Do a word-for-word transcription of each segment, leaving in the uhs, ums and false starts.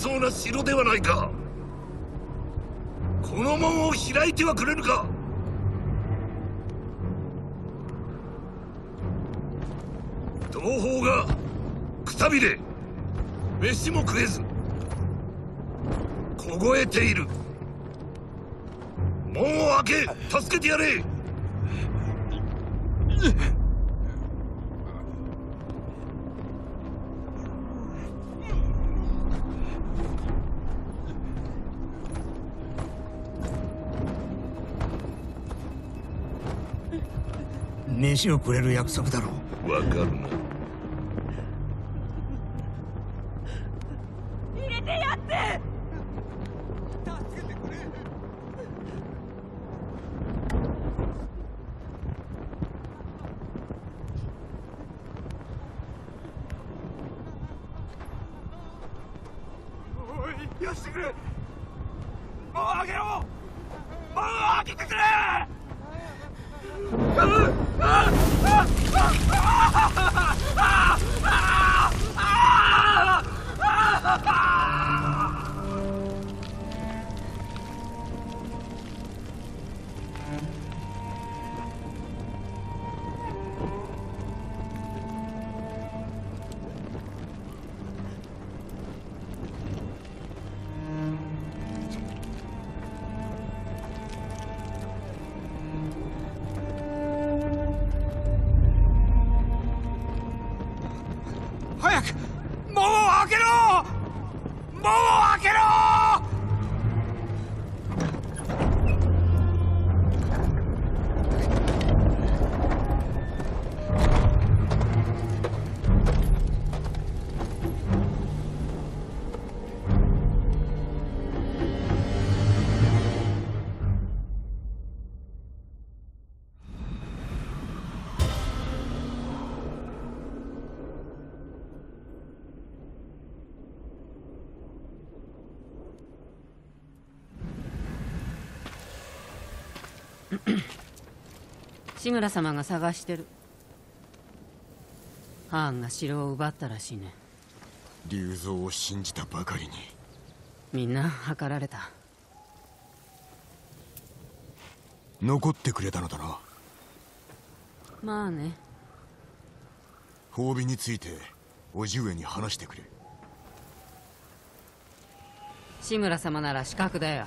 そうな城ではないか。この門を開いてはくれぬか。同胞がくたびれ飯も食えず凍えている。門を開け助けてやれ。 飯をくれる約束だろう。 わかるな。 入れてやって。 助けてくれ。おい、よしてくれ。門を開けろ。門を開けてくれ。早く門を開けろ。門を開けろ。 志村様が探してる。ハーンが城を奪ったらしいね。 竜蔵を信じたばかりに。 みんな計られた。 残ってくれたのだな。 まあね。 褒美について叔父上に話してくれ。 志村様なら死角だよ。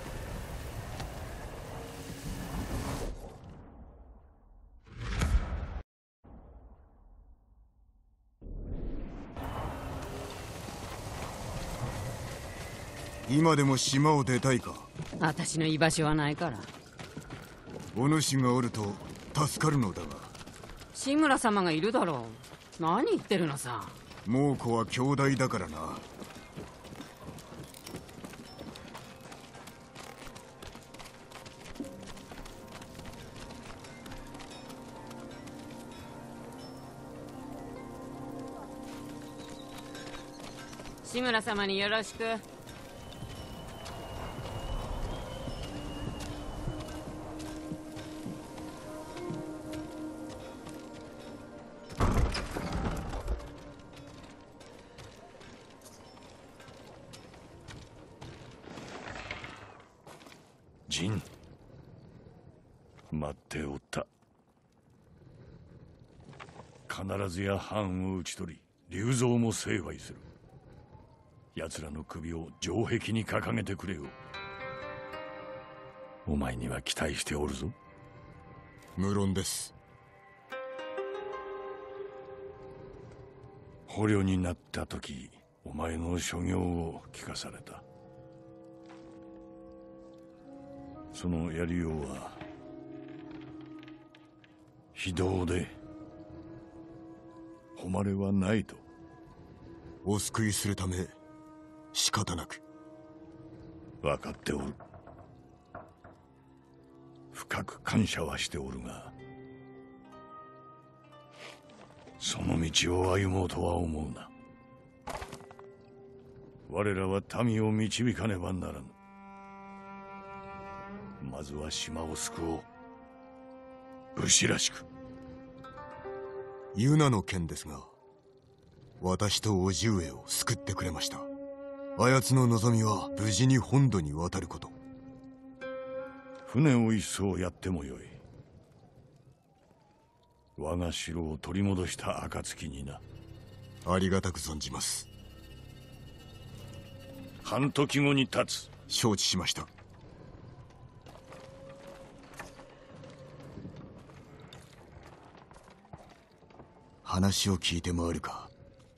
今でも島を出たいか。 私の居場所はないから。 お主がおると助かるのだが。 志村様がいるだろう。何言ってるのさ。 猛虎は兄弟だからな。 志村様によろしく。 陣、待っておった。必ずや藩を討ち取り竜蔵も成敗する。奴らの首を城壁に掲げてくれよ。お前には期待しておるぞ。 無論です。 捕虜になった時、お前の所業を聞かされた。そのやりようは非道で誉れはないと。 お救いするため仕方なく。 分かっておる。深く感謝はしておるが、その道を歩もうとは思うな。我らは民を導かねばならぬ。まずは島を救おう。武士らしく。 ユナの件ですが、私と叔父上を救ってくれました。 あやつの望みは無事に本土に渡ること。 船を一艘やってもよい。我が城を取り戻した暁にな。 ありがたく存じます。 半時後に立つ。 承知しました。話を聞いて回るか。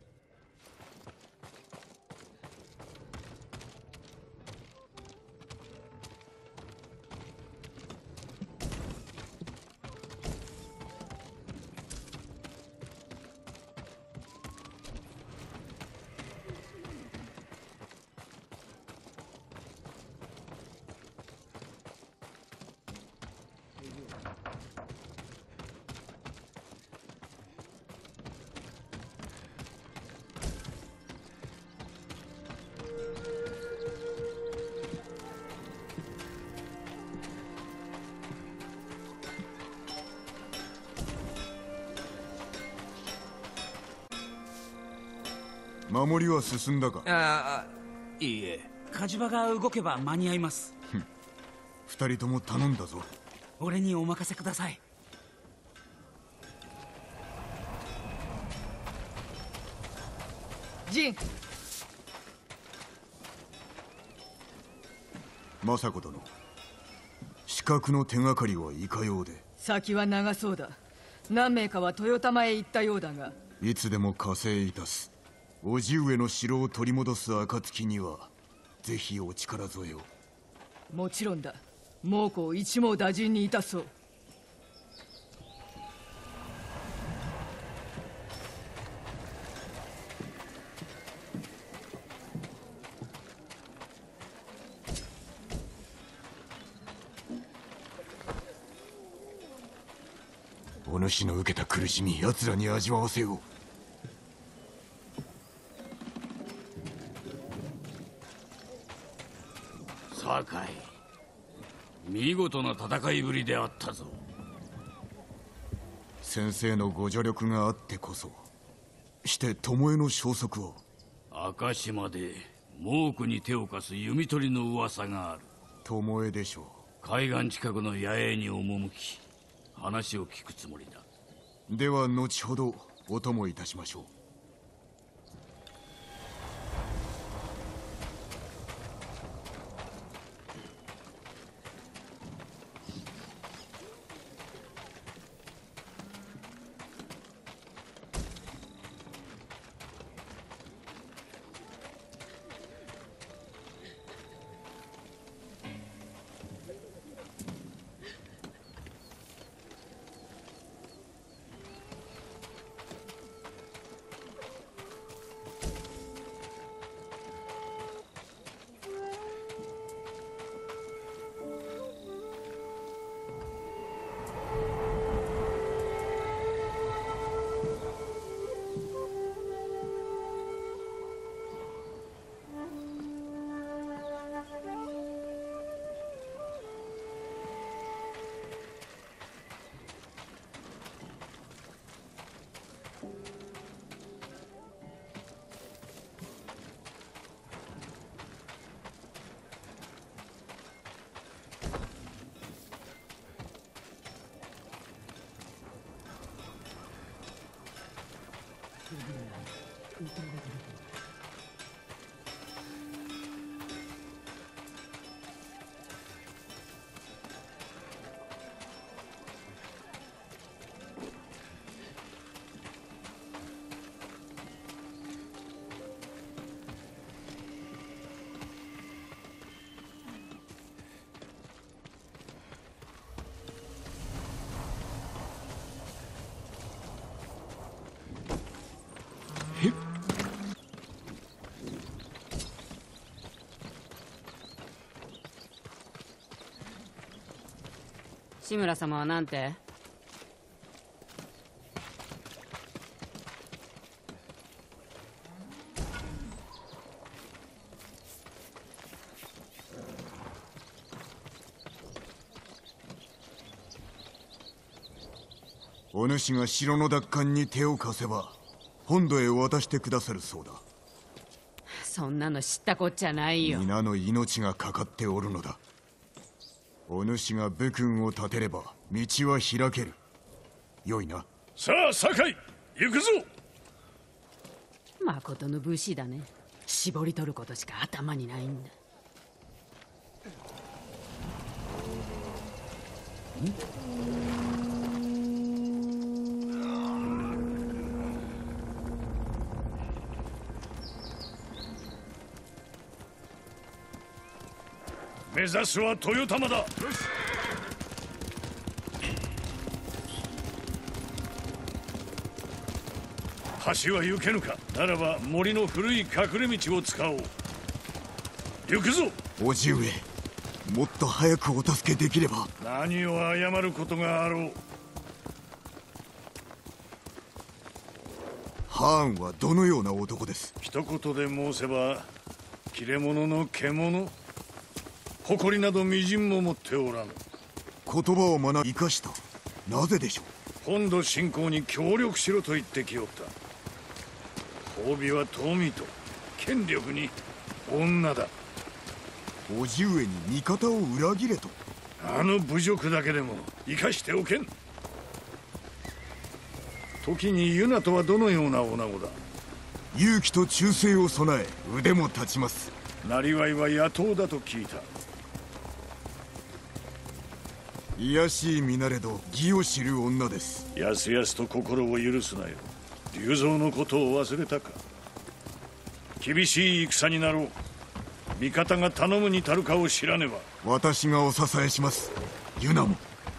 守りは進んだか。 ああ、いいえ、火事場が動けば間に合います。 二人とも頼んだぞ。 俺にお任せください。 ジン、 政子殿、刺客の手がかりはいかようで。 先は長そうだ。何名かは豊玉へ行ったようだが。 いつでも加勢いたす。叔父上の城を取り戻す暁にはぜひお力添えを。 もちろんだ。猛虎を一網打尽にいたそう。 お主の受けた苦しみ、奴らに味わわせよう。 酒井、見事な戦いぶりであったぞ。 先生のご助力があってこそ。して巴の消息を。 赤島で猛虎に手を貸す弓取りの噂がある。 巴でしょう。海岸近くの野営に赴き話を聞くつもりだ。 では後ほどお供いたしましょう。 志村様はなんて？ お主が城の奪還に手を貸せば本土へ渡してくださるそうだ。 そんなの知ったこっちゃないよ。 皆の命がかかっておるのだ。お主が武君を立てれば道は開ける。よいな。 さあ酒井、行くぞ。 まことの武士だね。絞り取ることしか頭にないんだ。 目指すは豊玉だ。橋は行けぬか。ならば森の古い隠れ道を使おう。行くぞ。 叔父上、もっと早くお助けできれば。 何を謝ることがあろう。 ハーンはどのような男です？ 一言で申せば切れ者の獣、誇りなどみじんも持っておらぬ。 言葉を学び生かした。なぜでしょう？ 本土侵攻に協力しろと言ってきおった。褒美は富と権力に女だ。 叔父上に味方を裏切れと？ あの侮辱だけでも生かしておけん。時にユナとはどのような女子だ？ 勇気と忠誠を備え腕も立ちます。 なりわいは野党だと聞いた。 卑しい身なれど義を知る女です。 やすやすと心を許すなよ。龍蔵のことを忘れたか。厳しい戦になろう。味方が頼むに足るかを知らねば。 私がお支えします。ユナも。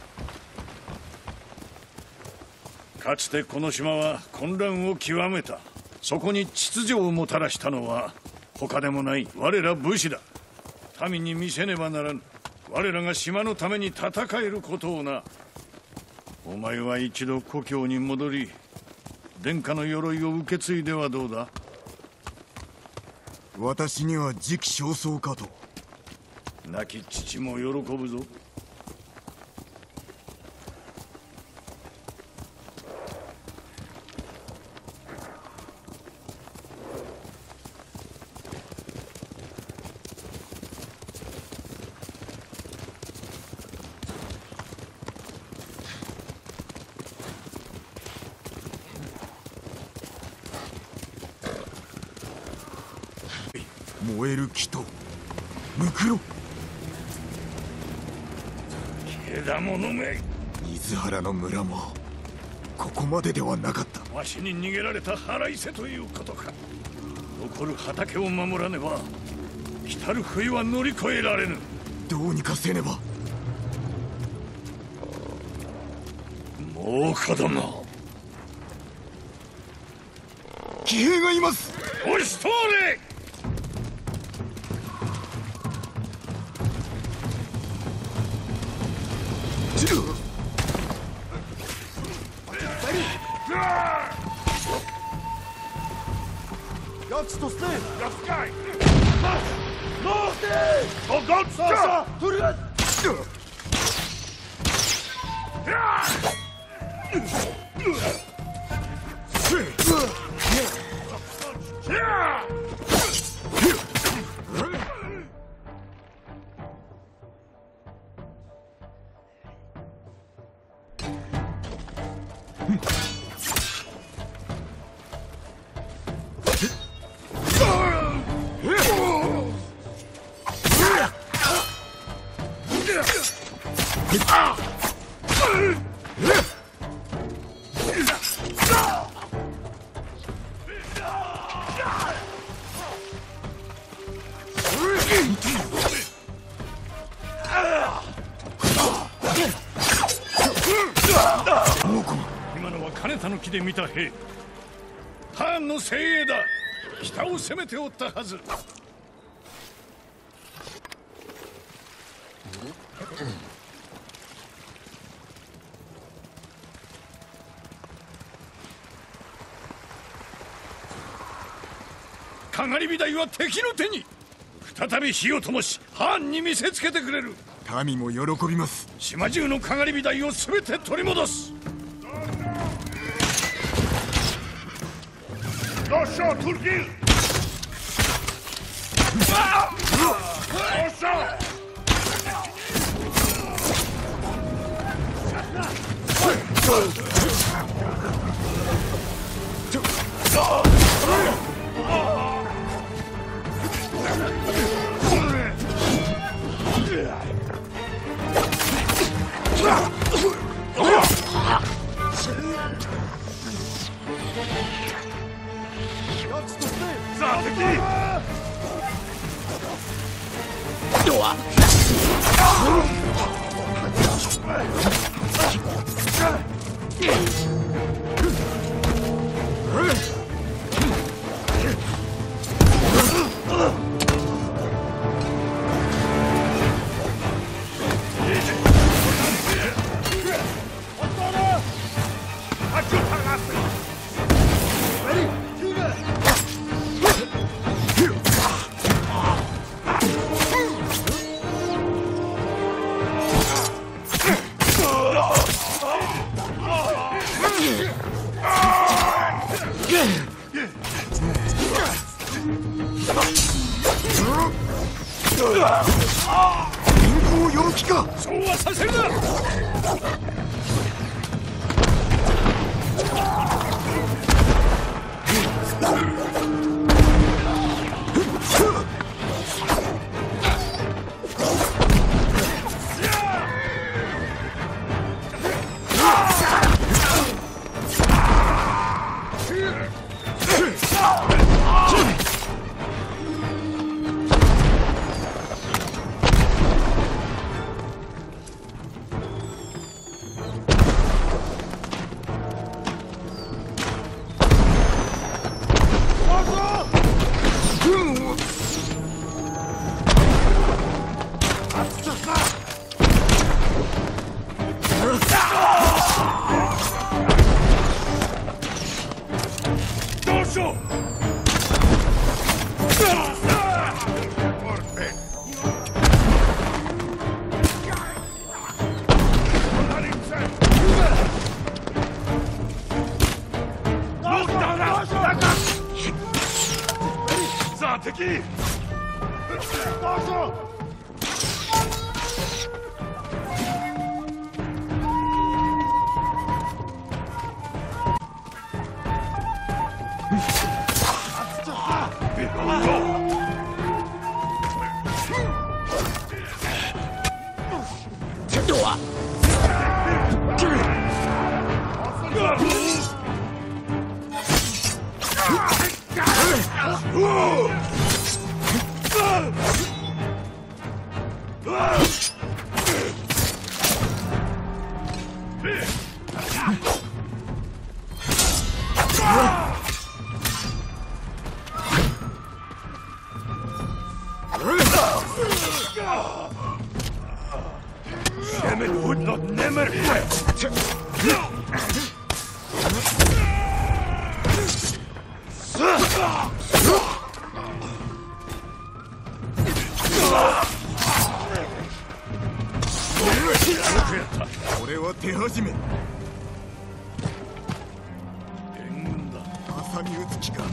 かつてこの島は混乱を極めた。そこに秩序をもたらしたのは他でもない我ら武士だ。民に見せねばならぬ。我らが島のために戦えることをな。お前は一度故郷に戻り殿下の鎧を受け継いではどうだ？ 私には時期尚早かと。 亡き父も喜ぶぞ。 燃える木とムクロ。 獣め。 水原の村もここまでではなかった。 わしに逃げられた腹いせということか。残る畑を守らねば来たる冬は乗り越えられぬ。 どうにかせねば。 もう子供。 騎兵がいます。 押し通れ。 Gott stå still! Jag ska! Mars! Lås dig! Och gott ska! Turret! 今のは金田の木で見た兵。ハーンの精鋭だ。北を攻めておったはず。かがり火台は敵の手に。再び火を灯しハーンに見せつけてくれる。 民も喜びます。 島中のかがり火台を全て取り戻す。 Lascia Turgil! 俺は手始め。 援軍だ。 挟み撃つ気か。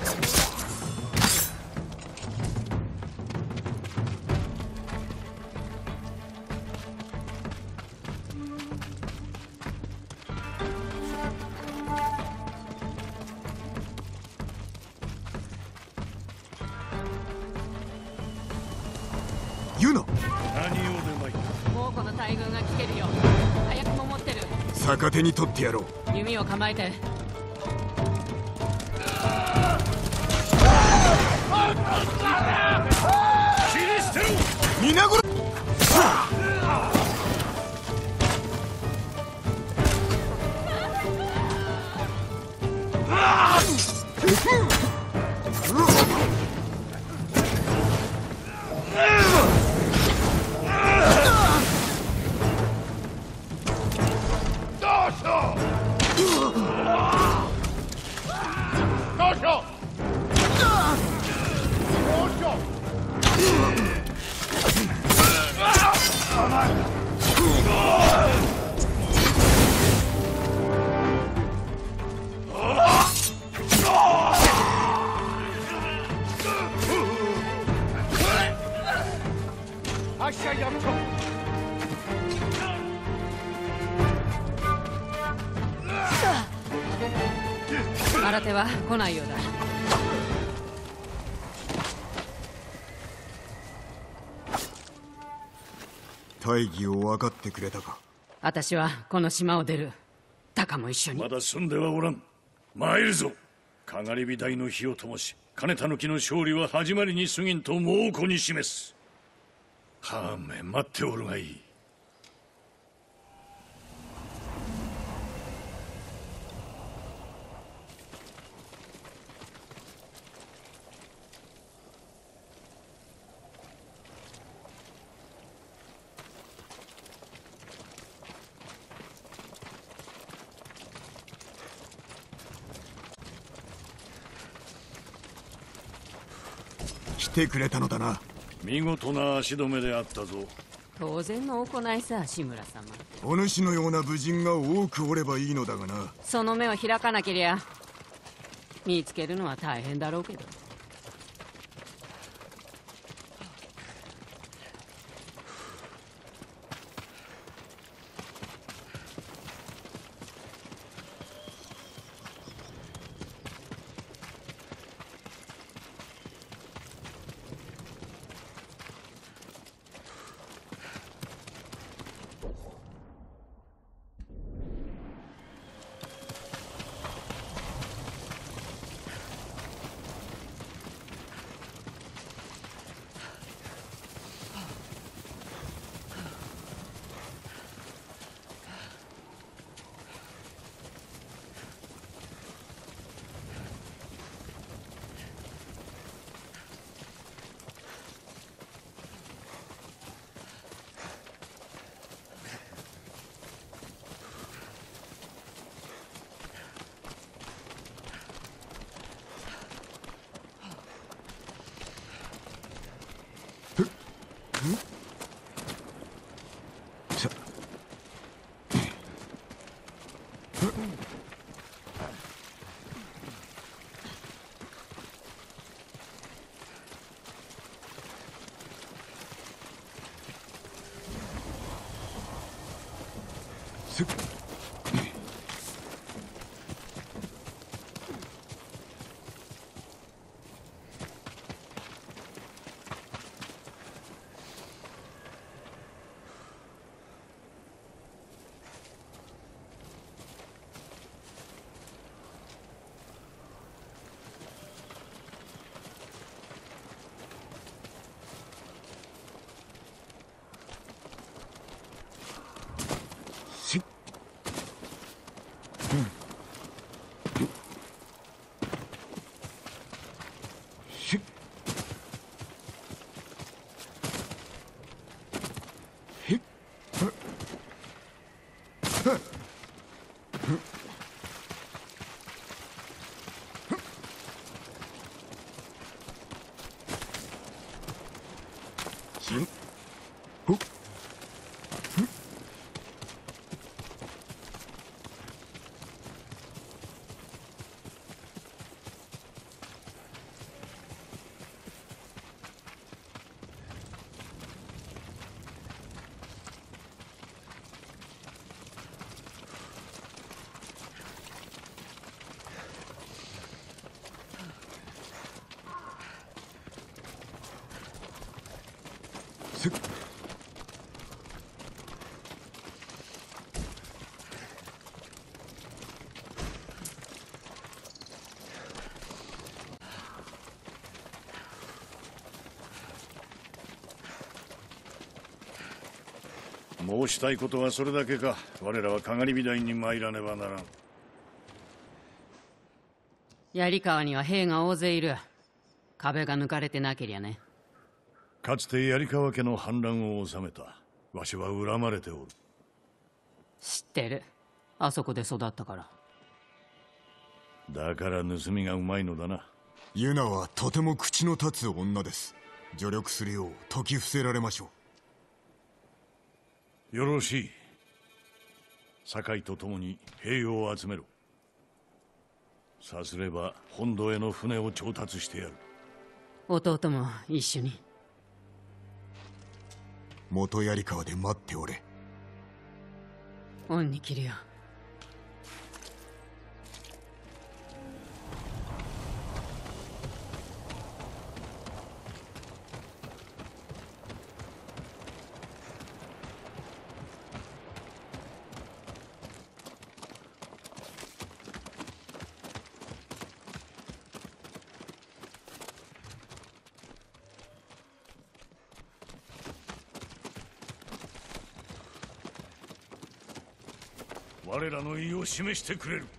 ユナ、 何をでまいた。 猛虎の大軍が来てるよ。早くも持ってる。 逆手に取ってやろう。 弓を構えて。 切り捨てろ。 皆殺新手は来ないようだ。 大義を分かってくれたか。 私はこの島を出る。タカも一緒に。 まだ済んではおらん。参るぞ。かがり火台の火を灯し、金たぬきの勝利は始まりに過ぎんと猛虎に示す。はあめ待っておるがいい。 来てくれたのだな。 見事な足止めであったぞ。 当然の行いさ、志村様。 お主のような武人が多くおればいいのだがな。 その目を開かなけりゃ見つけるのは大変だろうけど。申したいことはそれだけか。我らはかがり火台に参らねばならん。槍川には兵が大勢いる。壁が抜かれてなけりゃね。 かつて槍川家の反乱を収めた。わしは恨まれておる。 知ってる。あそこで育ったから。 だから盗みがうまいのだな。 ユナはとても口の立つ女です。助力するよう説き伏せられましょう。 よろしい。堺と共に兵を集めろ。さすれば本土への船を調達してやる。 弟も一緒に。 元槍川で待っておれ。 恩に切るよ。 我らの意を示してくれる。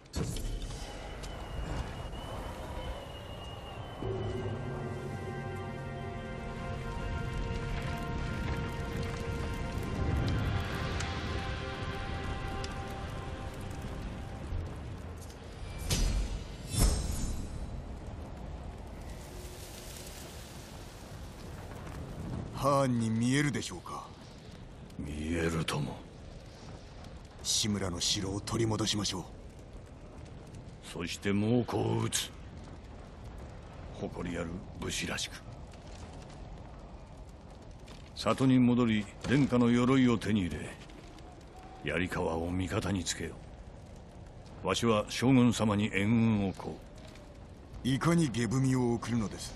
ハーンに見えるでしょうか。 見えるとも。 志村の城を取り戻しましょう。 そして猛虎を撃つ。誇りある武士らしく。里に戻り殿下の鎧を手に入れ、槍川を味方につけよう。わしは将軍様に援軍を請う。 いかに下踏みを送るのです。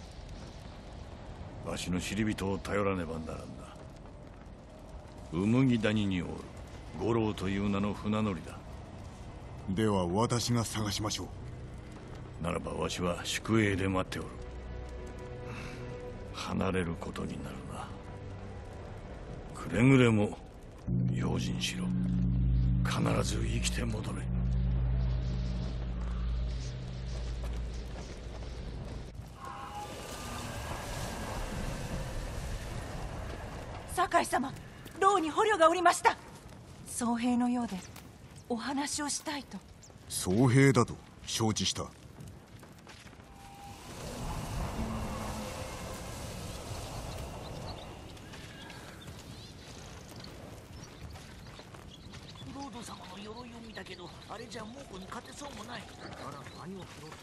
わしの知り人を頼らねばならんな。麦谷におる五郎という名の船乗りだ。 では私が探しましょう。ならばわしは宿営で待っておる。離れることになるな。くれぐれも用心しろ。必ず生きて戻れ。 酒井様、牢に捕虜がおりました。僧兵のようでお話をしたいと。 僧兵だと承知した。 ロード様の鎧を見たけど、あれじゃ猛虎に勝てそうもない。あら、何を拾ってるんだ。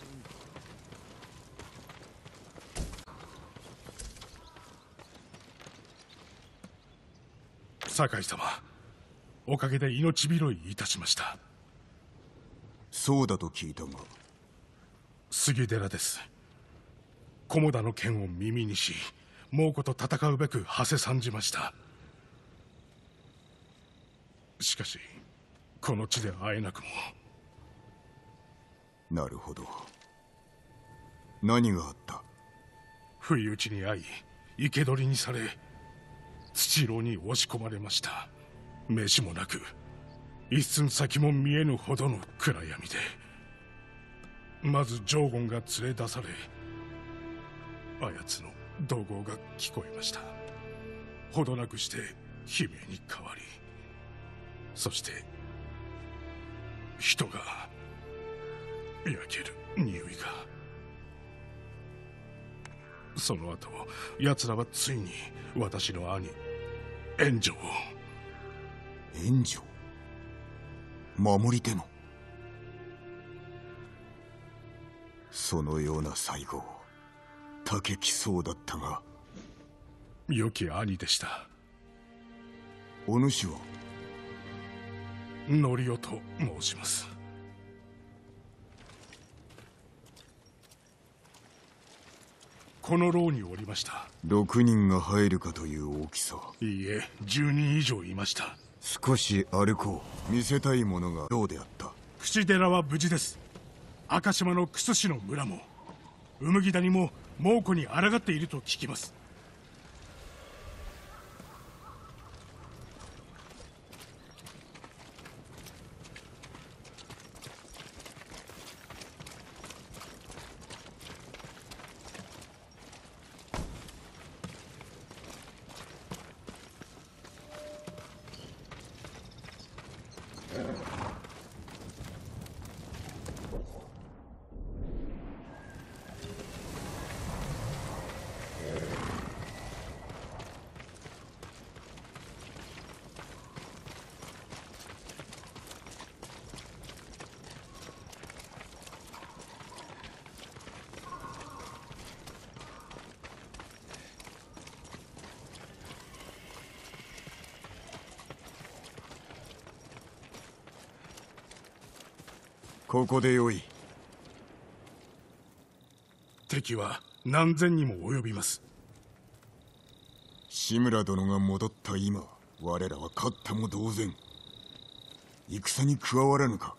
酒井様、おかげで命拾いいたしました。 そうだと聞いたが。 杉寺です。菰田の剣を耳にし、猛虎と戦うべく馳せ参じました。しかしこの地で会えなくも。 なるほど。何があった。 不意打ちに遭い生け捕りにされ、土牢に押し込まれました。飯もなく一寸先も見えぬほどの暗闇で、まずジョーゴンが連れ出され、あやつの怒号が聞こえました。ほどなくして悲鳴に変わり、そして人が焼ける匂いが。その後奴らはついに私の兄援助を。 援助？守り手の？そのような最後、竹きそうだったが。 良き兄でした。 お主は？ ノリオと申します。この牢におりました。 六人が入るかという大きさ。 いいえ、十人以上いました。 少し歩こう。見せたいものがどうであった。 櫛寺は無事です。赤島の楠氏の村も麦谷も猛虎に抗っていると聞きます。 ここでよい。 敵は何千にも及びます。 志村殿が戻った今、我らは勝ったも同然。戦に加わらぬか。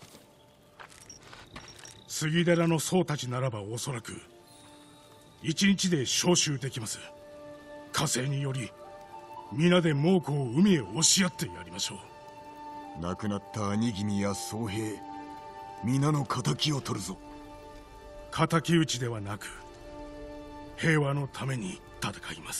杉寺の僧たちならばおそらく一日で召集できます。火星により皆で猛虎を海へ押し合ってやりましょう。亡くなった兄君や僧兵、皆の敵を取るぞ。 敵討ちではなく平和のために戦います。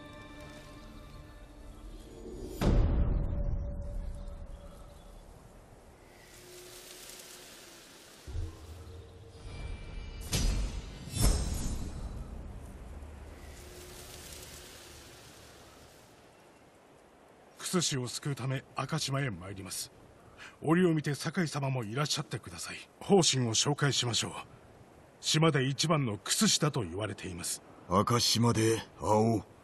クス氏を救うため赤島へ参ります。折を見て酒井様もいらっしゃってください。方針を紹介しましょう。島で一番のクス氏だと言われています。 赤島で会おう。